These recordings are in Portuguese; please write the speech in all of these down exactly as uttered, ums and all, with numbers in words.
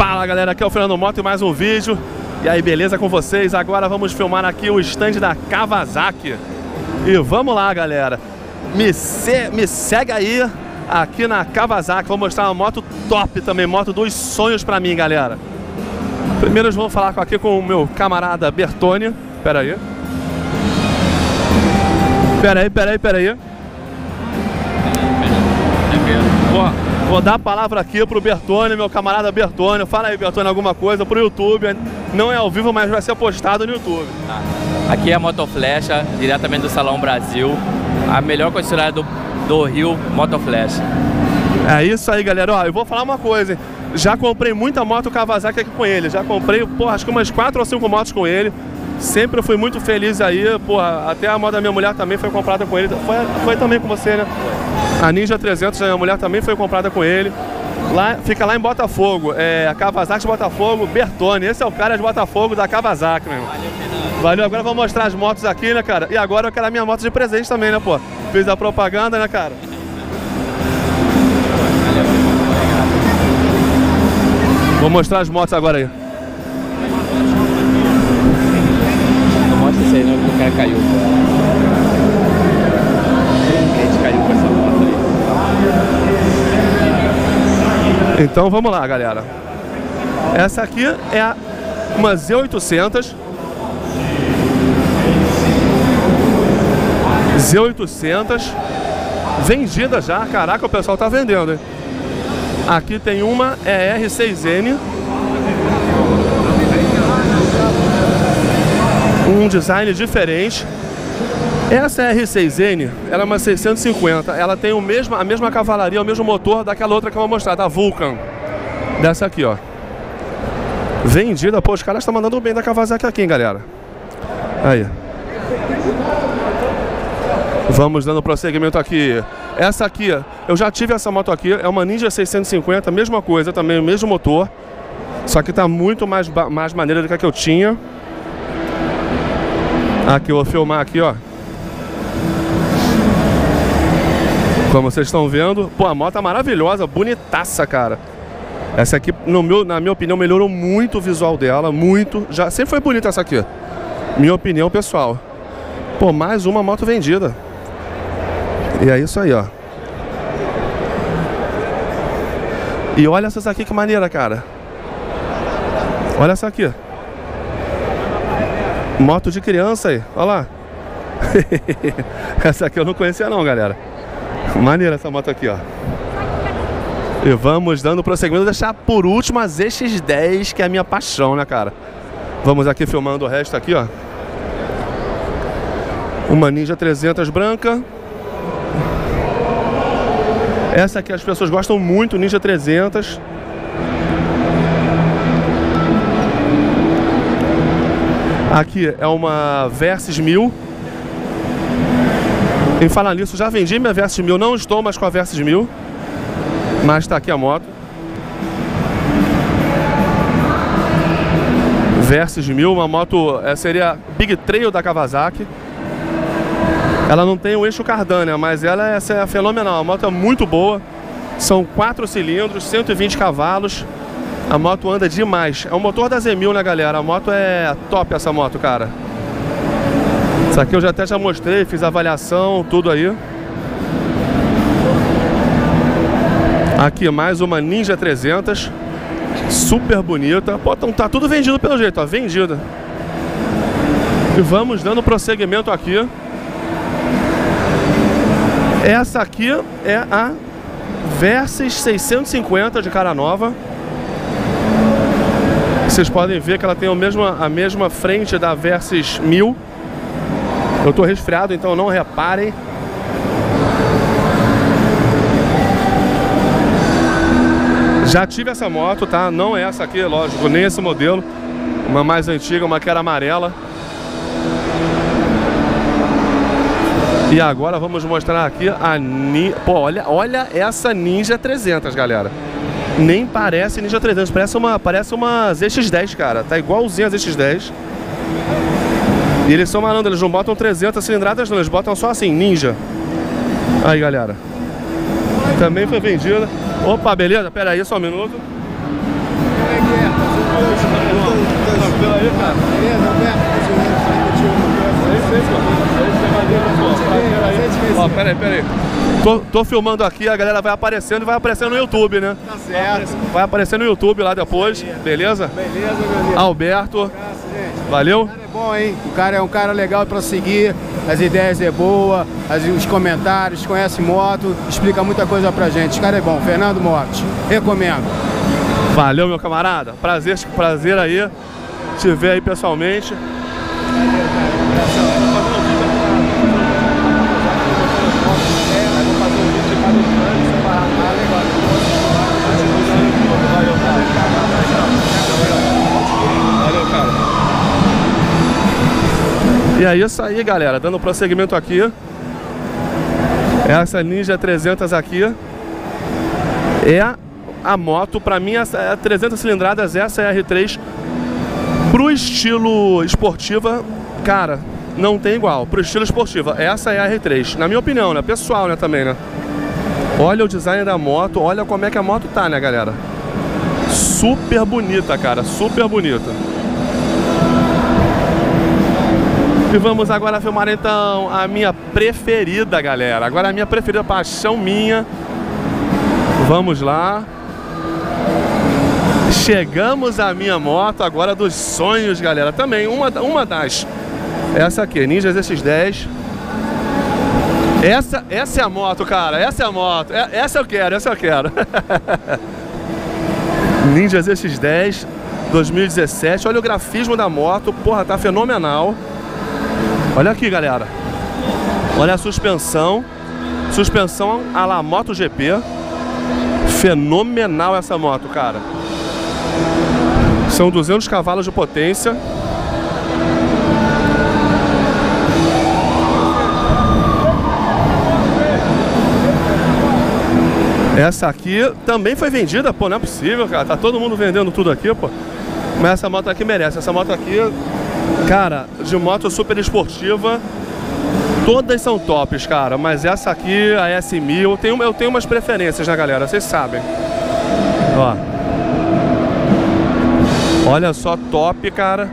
Fala galera, aqui é o Fernando Moto e mais um vídeo. E aí, beleza com vocês? Agora vamos filmar aqui o stand da Kawasaki. E vamos lá galera, me, se... me segue aí aqui na Kawasaki. Vou mostrar uma moto top também, moto dos sonhos pra mim galera. Primeiro eu vou falar aqui com o meu camarada Bertone. Pera aí Pera aí, pera aí, pera aí Ó, vou dar a palavra aqui pro Bertone, meu camarada Bertone. Fala aí, Bertone, alguma coisa pro YouTube. Não é ao vivo, mas vai ser postado no YouTube. Ah, aqui é a Motoflecha, diretamente do Salão Brasil. A melhor concessionária do, do Rio, Motoflecha. É isso aí, galera. Ó, eu vou falar uma coisa, hein? Já comprei muita moto Kawasaki aqui com ele. Já comprei, porra, acho que umas quatro ou cinco motos com ele. Sempre fui muito feliz aí, porra. Até a moto da minha mulher também foi comprada com ele. Foi, foi também com você, né? A Ninja trezentos da minha mulher também foi comprada com ele. Lá, fica lá em Botafogo, é a Kawasaki de Botafogo, Bertone. Esse é o cara de Botafogo da Kawasaki, meu irmão. Valeu, Valeu, agora eu vou mostrar as motos aqui, né, cara? E agora eu quero a minha moto de presente também, né, pô? Fiz a propaganda, né, cara? Vou mostrar as motos agora aí. Não mostra isso aí não, que o cara caiu. A gente caiu com essa moto aí. Então vamos lá, galera. Essa aqui é a, uma Z oitocentos. Z oitocentos. Vendida já. Caraca, o pessoal tá vendendo, hein? Aqui tem uma E R seis N. Um design diferente. Essa R seis N, ela é uma seiscentos e cinquenta, ela tem o mesmo, a mesma cavalaria, o mesmo motor daquela outra que eu vou mostrar, da Vulcan. Dessa aqui, ó. Vendida, pô, os caras estão mandando bem da Kawasaki aqui, hein, galera. Aí. Vamos dando prosseguimento aqui. Essa aqui, eu já tive essa moto aqui, é uma Ninja seiscentos e cinquenta, mesma coisa também, o mesmo motor. Só que tá muito mais, mais maneira do que a que eu tinha. Aqui, eu vou filmar aqui, ó. Como vocês estão vendo, pô, a moto é maravilhosa, bonitaça, cara. Essa aqui, no meu, na minha opinião, melhorou muito o visual dela, muito. Já sempre foi bonita essa aqui, minha opinião pessoal. Pô, mais uma moto vendida. E é isso aí, ó. E olha essa aqui, que maneira, cara. Olha essa aqui. Moto de criança aí, olha lá. Essa aqui eu não conhecia não, galera. Maneira essa moto aqui, ó. E vamos dando prosseguimento. Vou deixar por último a Z X dez, que é a minha paixão, né, cara? Vamos aqui filmando o resto aqui, ó. Uma Ninja trezentos branca. Essa aqui as pessoas gostam muito, Ninja trezentos. Aqui é uma Versys mil. Em falar nisso, já vendi minha Versys mil, não estou mais com a Versys mil, mas tá aqui a moto. Versys mil, uma moto, é, seria Big Trail da Kawasaki. Ela não tem o eixo Cardânia, mas ela é, essa é fenomenal, a moto é muito boa. São quatro cilindros, cento e vinte cavalos. A moto anda demais. É o motor da Z mil, né, galera? A moto é top, essa moto, cara. Essa aqui eu já até já mostrei, fiz a avaliação, tudo aí. Aqui mais uma Ninja trezentos. Super bonita. Pô, então tá tudo vendido pelo jeito, ó, vendida. E vamos dando prosseguimento aqui. Essa aqui é a Versys seiscentos e cinquenta de cara nova. Vocês podem ver que ela tem a mesma, a mesma frente da Versys mil. Eu tô resfriado, então não reparem. Já tive essa moto, tá? Não é essa aqui, lógico, nem esse modelo. Uma mais antiga, uma que era amarela. E agora vamos mostrar aqui a Ninja... Pô, olha, olha essa Ninja trezentos, galera. Nem parece Ninja trezentos, parece uma, parece uma Z X dez, cara. Tá igualzinho a Z X dez. E eles são malandros, eles não botam trezentas cilindradas não, eles botam só assim, Ninja. Aí, galera. Também foi vendida. Opa, beleza? Pera aí, só um minuto. peraí, peraí. Tô, tô filmando aqui, a galera vai aparecendo e vai aparecendo no YouTube, né? Tá certo. Vai aparecer no YouTube lá depois, beleza? Beleza, meu amigo. Alberto, Um abraço, gente. valeu? O cara é bom, hein? O cara é um cara legal pra seguir, as ideias é boa, as, os comentários, conhece moto, explica muita coisa pra gente. Esse cara é bom, Fernando Motos, recomendo. Valeu, meu camarada. Prazer, prazer aí te ver aí pessoalmente. Valeu, cara. E é isso aí, galera. Dando prosseguimento aqui. Essa Ninja trezentos aqui é a moto, pra mim, essa é trezentas cilindradas, essa é a R três. Pro estilo esportiva, cara, não tem igual. Pro estilo esportiva, essa é a R três. Na minha opinião, né? Pessoal, né, também, né? Olha o design da moto, olha como é que a moto tá, né, galera? Super bonita, cara, super bonita. E vamos agora filmar, então, a minha preferida, galera. Agora a minha preferida, paixão minha. Vamos lá. Chegamos à minha moto agora dos sonhos, galera. Também uma, uma das... Essa aqui, Ninja Z X dez. Essa, essa é a moto, cara. Essa é a moto. Essa eu quero, essa eu quero. Ninja Z X dez dois mil e dezessete. Olha o grafismo da moto. Porra, tá fenomenal. Olha aqui, galera. Olha a suspensão. Suspensão à la MotoGP. Fenomenal essa moto, cara. São duzentos cavalos de potência. Essa aqui também foi vendida, pô, não é possível, cara. Tá todo mundo vendendo tudo aqui, pô. Mas essa moto aqui merece. Essa moto aqui, cara, de moto super esportiva, todas são tops, cara. Mas essa aqui, a S mil, eu tenho, eu tenho umas preferências, né, galera? Vocês sabem. Ó. Olha só, top, cara.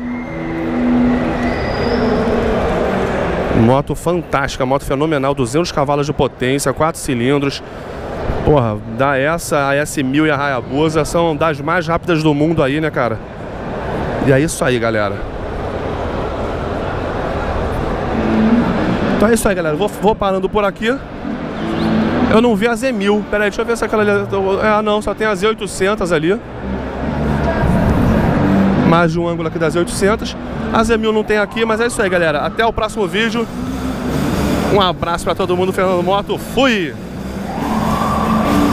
Moto fantástica, moto fenomenal, duzentos cavalos de potência, quatro cilindros. Porra, da essa, a S mil e a Hayabusa são das mais rápidas do mundo aí, né, cara? E é isso aí, galera. Então é isso aí, galera. Vou, vou parando por aqui. Eu não vi a Z mil. Pera aí, deixa eu ver se aquela ali... Ah, não, só tem a Z oitocentos ali. Mais de um ângulo aqui da Z oitocentos. A Z mil não tem aqui, mas é isso aí, galera. Até o próximo vídeo. Um abraço pra todo mundo. Fernando Moto. Fui!